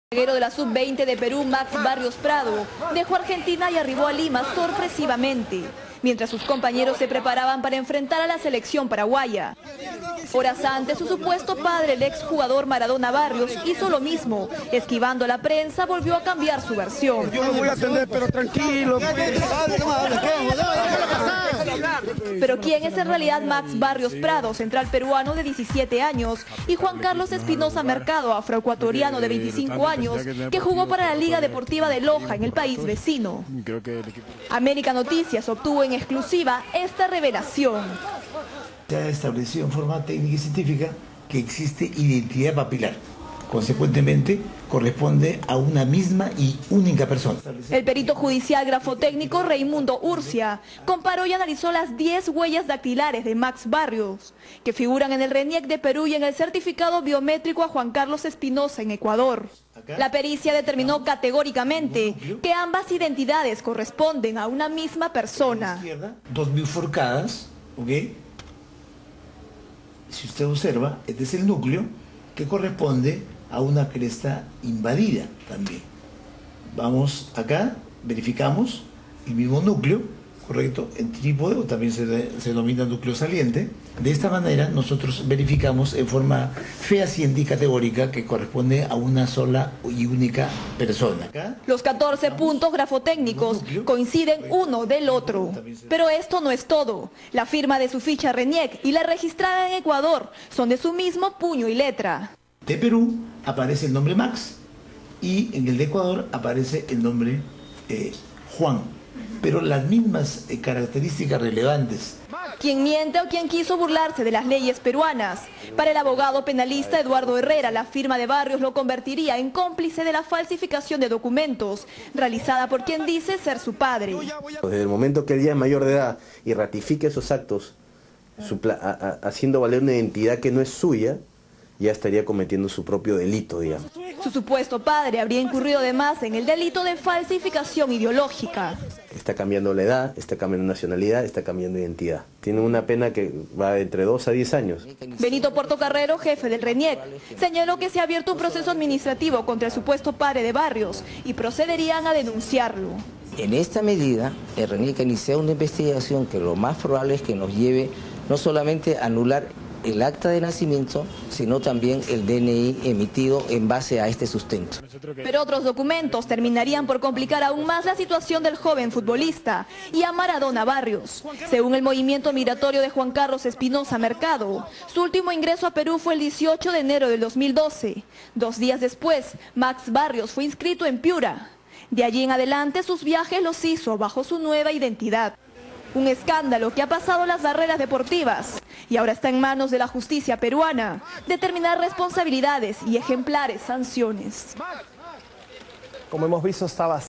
El zaguero de la sub-20 de Perú, Max Barrios Prado, dejó Argentina y arribó a Lima sorpresivamente, mientras sus compañeros se preparaban para enfrentar a la selección paraguaya. Horas antes, su supuesto padre, el exjugador Maradona Barrios, hizo lo mismo. Esquivando a la prensa, volvió a cambiar su versión. Yo lo voy a atender, pero tranquilo. Pero ¿quién es en realidad Max Barrios Prado, central peruano de 17 años, y Juan Carlos Espinosa Mercado, afroecuatoriano de 25 años, que jugó para la Liga Deportiva de Loja en el país vecino? América Noticias obtuvo en exclusiva esta revelación. Se ha establecido en forma técnica y científica que existe identidad papilar. Consecuentemente, corresponde a una misma y única persona. El perito judicial grafotécnico Raimundo Urcia comparó y analizó las 10 huellas dactilares de Max Barrios, que figuran en el RENIEC de Perú y en el certificado biométrico a Juan Carlos Espinosa en Ecuador. La pericia determinó categóricamente que ambas identidades corresponden a una misma persona. Dos bifurcadas, ¿ok? Si usted observa, este es el núcleo que corresponde a una cresta invadida también. Vamos acá, verificamos el mismo núcleo, correcto, en trípode, o también se denomina núcleo saliente. De esta manera nosotros verificamos en forma fehaciente y categórica que corresponde a una sola y única persona. Acá, los 14 puntos grafotécnicos coinciden uno del otro. Pero esto no es todo. La firma de su ficha RENIEC y la registrada en Ecuador son de su mismo puño y letra. De Perú aparece el nombre Max y en el de Ecuador aparece el nombre Juan, pero las mismas características relevantes. ¿Quién miente o quién quiso burlarse de las leyes peruanas? Para el abogado penalista Eduardo Herrera, la firma de Barrios lo convertiría en cómplice de la falsificación de documentos, realizada por quien dice ser su padre. Desde el momento que él ya es mayor de edad y ratifique esos actos, haciendo valer una identidad que no es suya, ya estaría cometiendo su propio delito, digamos. Su supuesto padre habría incurrido además en el delito de falsificación ideológica. Está cambiando la edad, está cambiando nacionalidad, está cambiando identidad. Tiene una pena que va entre 2 a 10 años. Benito Portocarrero, jefe del RENIEC, señaló que se ha abierto un proceso administrativo contra el supuesto padre de Barrios y procederían a denunciarlo. En esta medida, el RENIEC ha iniciado una investigación que lo más probable es que nos lleve no solamente a anular el acta de nacimiento, sino también el DNI emitido en base a este sustento. Pero otros documentos terminarían por complicar aún más la situación del joven futbolista y a Maradona Barrios. Según el movimiento migratorio de Juan Carlos Espinosa Mercado, su último ingreso a Perú fue el 18 de enero del 2012. 2 días después, Max Barrios fue inscrito en Piura. De allí en adelante, sus viajes los hizo bajo su nueva identidad. Un escándalo que ha pasado las barreras deportivas y ahora está en manos de la justicia peruana determinar responsabilidades y ejemplares sanciones. Como hemos visto, estaba